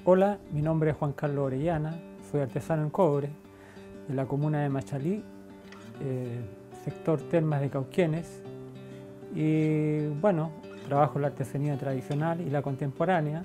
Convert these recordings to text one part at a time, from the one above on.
Hola, mi nombre es Juan Carlos Orellana, soy artesano en cobre de la comuna de Machalí, sector Termas de Cauquenes, y bueno, trabajo la artesanía tradicional y la contemporánea.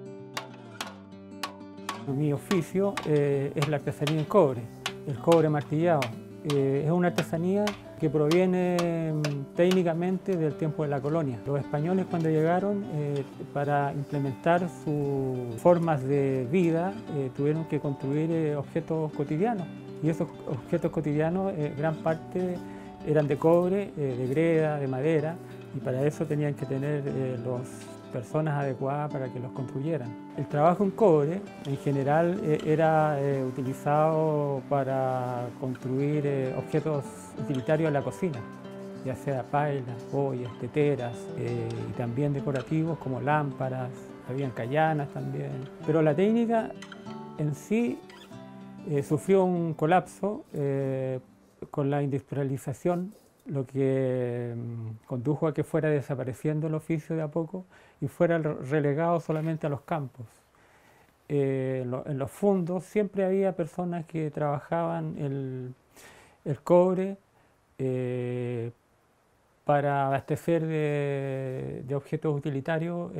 Mi oficio es la artesanía en cobre, el cobre martillado. Es una artesanía que proviene técnicamente del tiempo de la colonia. Los españoles cuando llegaron para implementar sus formas de vida tuvieron que construir objetos cotidianos y esos objetos cotidianos gran parte eran de cobre, de greda, de madera y para eso tenían que tener las personas adecuadas para que los construyeran. El trabajo en cobre en general era utilizado para construir objetos utilitarios en la cocina, ya sea pailas, ollas, teteras y también decorativos como lámparas, habían callanas también. Pero la técnica en sí sufrió un colapso con la industrialización, lo que condujo a que fuera desapareciendo el oficio de a poco y fuera relegado solamente a los campos. En los fundos siempre había personas que trabajaban el cobre para abastecer de objetos utilitarios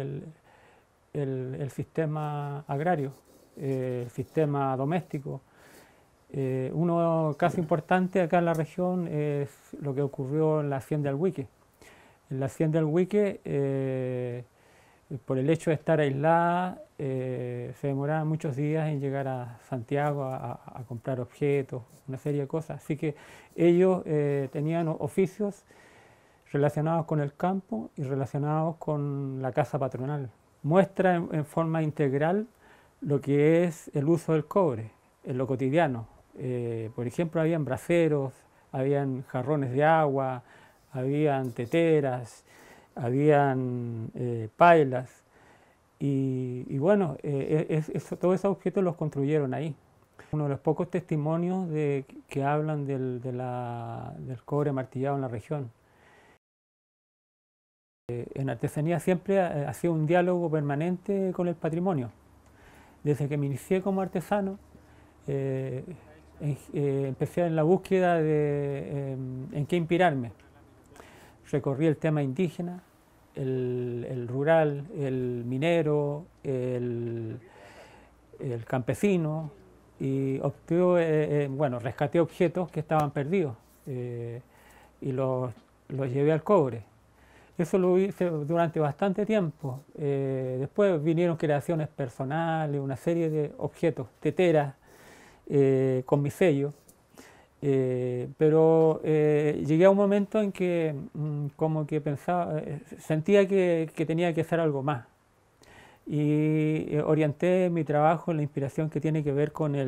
el sistema agrario, el sistema doméstico. Uno caso importante acá en la región es lo que ocurrió en la hacienda del Huique. En la hacienda del Huique, por el hecho de estar aislada, se demoraban muchos días en llegar a Santiago a comprar objetos, una serie de cosas. Así que ellos tenían oficios relacionados con el campo y relacionados con la casa patronal. Muestra en forma integral lo que es el uso del cobre en lo cotidiano. Por ejemplo, habían braseros, habían jarrones de agua, habían teteras, habían pailas y bueno, todos esos objetos los construyeron ahí. Uno de los pocos testimonios que hablan del cobre martillado en la región. En artesanía siempre ha sido un diálogo permanente con el patrimonio. Desde que me inicié como artesano, empecé en la búsqueda de en qué inspirarme. Recorrí el tema indígena, el rural, el minero, el campesino y rescaté objetos que estaban perdidos y los llevé al cobre. Eso lo hice durante bastante tiempo. Después vinieron creaciones personales, una serie de objetos, teteras, con mi sello. Pero llegué a un momento en que como que pensaba, sentía que tenía que hacer algo más. Y orienté mi trabajo en la inspiración que tiene que ver con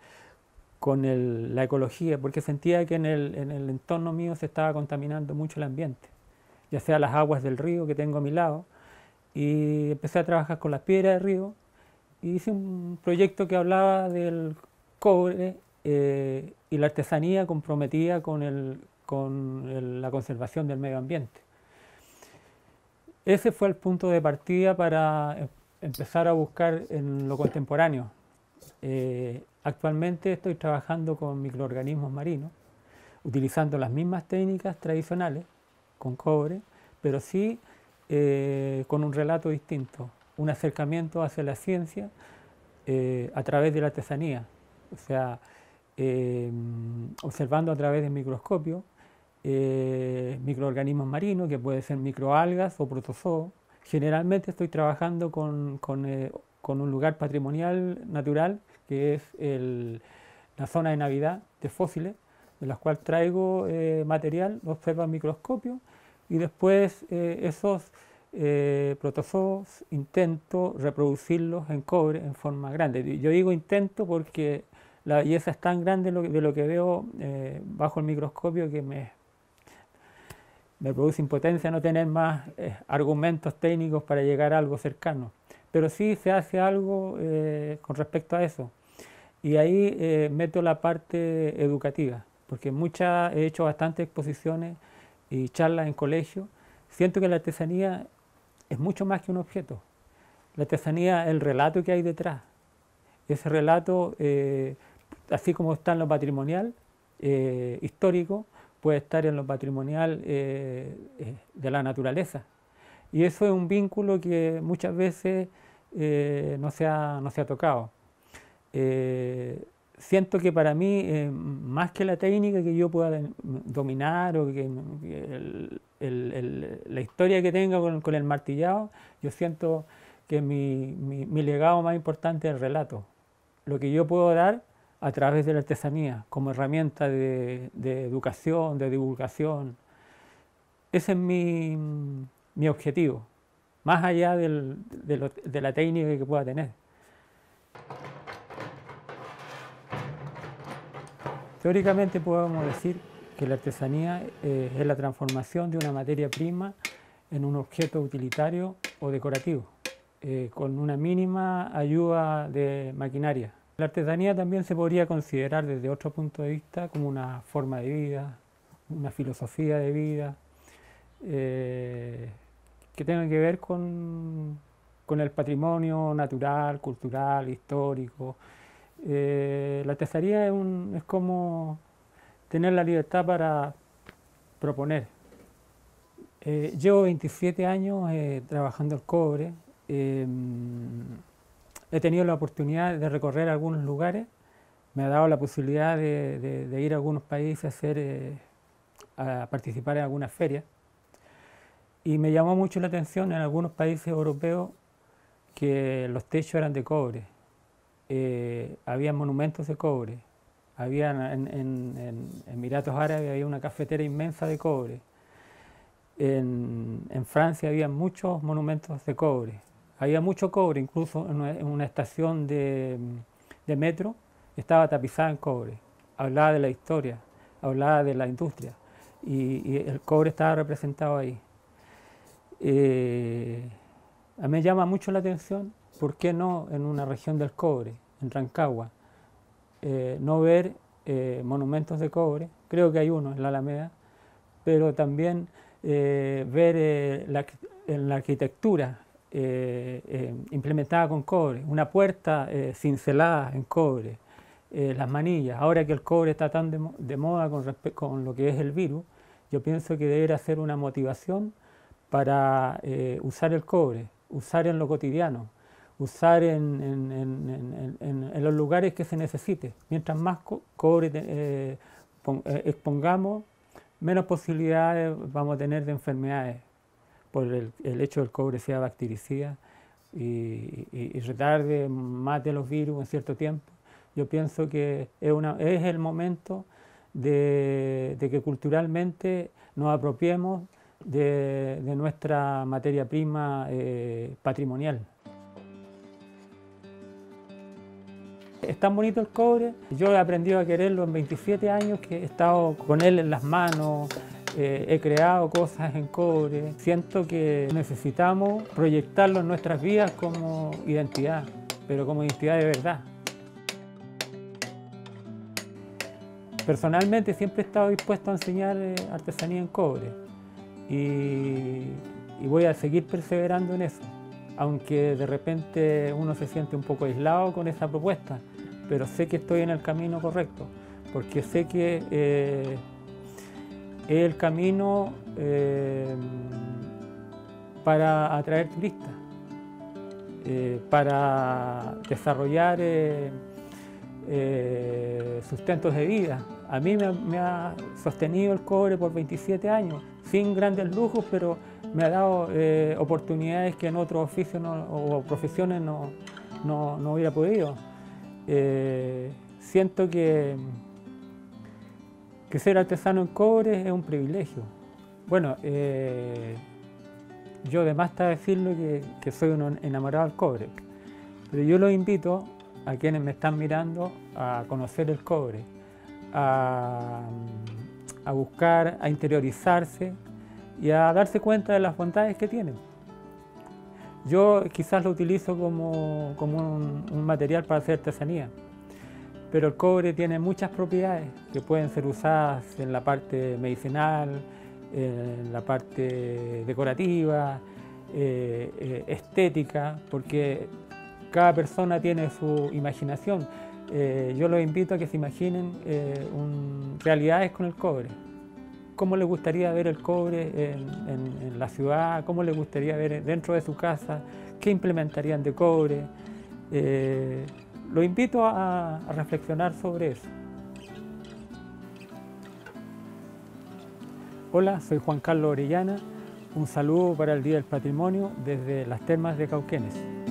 la ecología, porque sentía que en el entorno mío se estaba contaminando mucho el ambiente, ya sea las aguas del río que tengo a mi lado, y empecé a trabajar con las piedras del río, y hice un proyecto que hablaba del cobre y la artesanía comprometida con la conservación del medio ambiente. Ese fue el punto de partida para empezar a buscar en lo contemporáneo. Actualmente estoy trabajando con microorganismos marinos, utilizando las mismas técnicas tradicionales, con cobre, pero sí con un relato distinto, un acercamiento hacia la ciencia a través de la artesanía, o sea, observando a través del microscopio microorganismos marinos, que pueden ser microalgas o protozoos. Generalmente estoy trabajando con un lugar patrimonial natural, que es la zona de Navidad de fósiles, de las cuales traigo material, lo observo al microscopio y después esos protozoos intento reproducirlos en cobre en forma grande. Yo digo intento porque la belleza es tan grande de lo que veo bajo el microscopio que me produce impotencia no tener más argumentos técnicos para llegar a algo cercano. Pero sí se hace algo con respecto a eso. Y ahí meto la parte educativa, porque he hecho bastantes exposiciones y charlas en colegios. Siento que la artesanía es mucho más que un objeto. La artesanía es el relato que hay detrás. Ese relato, así como está en lo patrimonial histórico, puede estar en lo patrimonial de la naturaleza. Y eso es un vínculo que muchas veces no se ha tocado. Siento que para mí, más que la técnica que yo pueda dominar o que la historia que tenga con el martillado, yo siento que mi legado más importante es el relato. Lo que yo puedo dar a través de la artesanía, como herramienta de educación, de divulgación. Ese es mi objetivo, más allá de la técnica que pueda tener. Teóricamente podemos decir que la artesanía es la transformación de una materia prima en un objeto utilitario o decorativo, con una mínima ayuda de maquinaria. La artesanía también se podría considerar desde otro punto de vista como una forma de vida, una filosofía de vida, que tenga que ver con el patrimonio natural, cultural, histórico. La artesanía es como tener la libertad para proponer. Llevo 27 años trabajando el cobre. He tenido la oportunidad de recorrer algunos lugares. Me ha dado la posibilidad de ir a algunos países a participar en algunas ferias. Y me llamó mucho la atención en algunos países europeos que los techos eran de cobre. Había monumentos de cobre. Había en Emiratos Árabes había una cafetera inmensa de cobre. En Francia había muchos monumentos de cobre. Había mucho cobre, incluso en una estación de metro estaba tapizada en cobre. Hablaba de la historia, hablaba de la industria y el cobre estaba representado ahí. A mí me llama mucho la atención, ¿por qué no en una región del cobre, en Rancagua, no ver monumentos de cobre? Creo que hay uno en la Alameda, pero también ver en la arquitectura implementada con cobre, una puerta cincelada en cobre, las manillas. Ahora que el cobre está tan de moda con lo que es el virus, yo pienso que debería ser una motivación para usar el cobre, usar en lo cotidiano, usar en los lugares que se necesite. Mientras más cobre expongamos, menos posibilidades vamos a tener de enfermedades, por el hecho del cobre sea bactericida y retarde, mate los virus en cierto tiempo. Yo pienso que es el momento de que culturalmente nos apropiemos de nuestra materia prima patrimonial. Es tan bonito el cobre, yo he aprendido a quererlo en 27 años que he estado con él en las manos, he creado cosas en cobre. Siento que necesitamos proyectarlo en nuestras vidas como identidad, pero como identidad de verdad. Personalmente siempre he estado dispuesto a enseñar artesanía en cobre y voy a seguir perseverando en eso, aunque de repente uno se siente un poco aislado con esa propuesta, pero sé que estoy en el camino correcto, porque sé que es el camino para atraer turistas, para desarrollar sustentos de vida. A mí me ha sostenido el cobre por 27 años, sin grandes lujos, pero me ha dado oportunidades que en otros oficios o profesiones no hubiera podido. Siento que ser artesano en cobre es un privilegio. Bueno, yo además está decirlo que soy un enamorado del cobre, pero yo los invito a quienes me están mirando a conocer el cobre, a buscar, a interiorizarse y a darse cuenta de las bondades que tiene. Yo quizás lo utilizo como un material para hacer artesanía, pero el cobre tiene muchas propiedades que pueden ser usadas en la parte medicinal, en la parte decorativa, estética, porque cada persona tiene su imaginación. Yo los invito a que se imaginen realidades con el cobre. ¿Cómo les gustaría ver el cobre en la ciudad? ¿Cómo les gustaría ver dentro de su casa? ¿Qué implementarían de cobre? Los invito a reflexionar sobre eso. Hola, soy Juan Carlos Orellana. Un saludo para el Día del Patrimonio desde las Termas de Cauquenes.